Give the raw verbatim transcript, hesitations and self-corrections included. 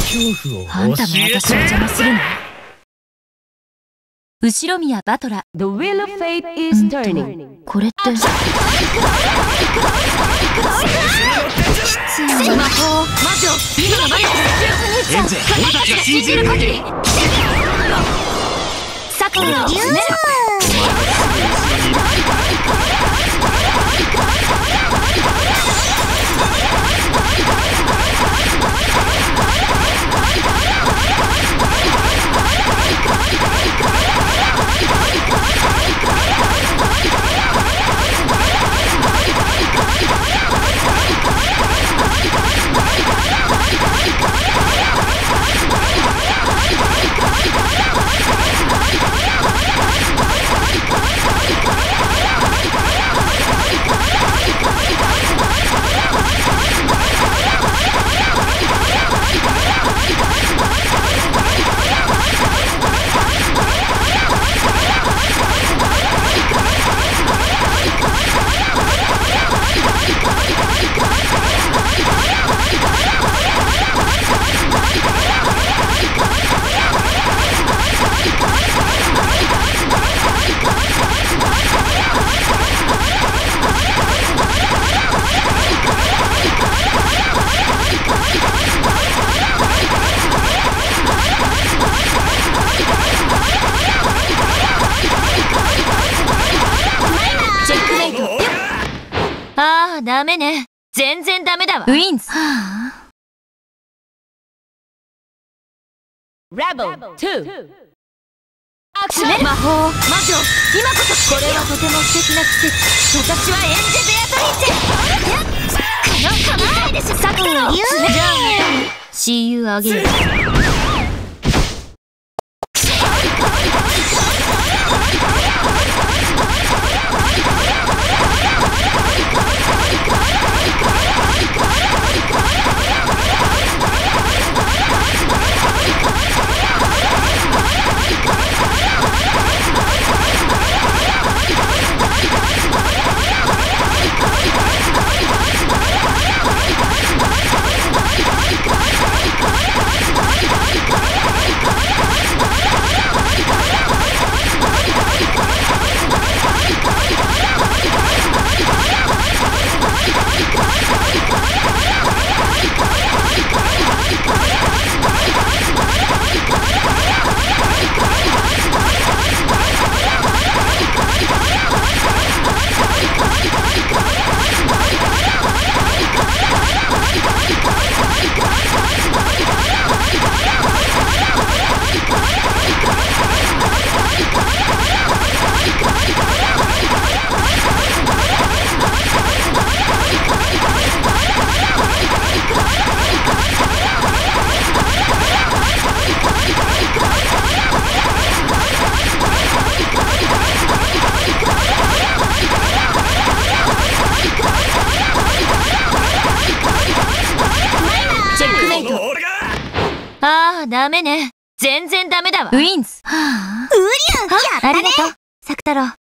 恐怖をあんたも私を邪魔するの？後ろ宮バトラ。 The wheel of fate is turning。 これってきついな。魔法魔女今の魔力エンジェル、俺たちが信じる限りサクラを詰める。ああ、ダメね。全然ダメだわ。ウィンズ。 ラボツー。アクション。 魔法魔女今こそ。これはとても素敵な奇跡。私はエンジェ・ベアトリッチェ。この構えでしょ。サクラを詰め。じゃあまた See you again。ああ、ダメね。全然ダメだわ。ウィンズ。はあ、うりゃん、やったね。ありがとう、サク太郎。